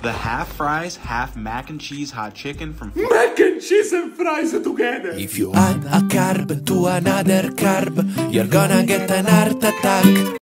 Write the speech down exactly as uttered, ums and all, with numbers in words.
The half fries, half mac and cheese hot chicken from Mac and cheese and fries together. If you add a carb to another carb, you're gonna get an heart attack.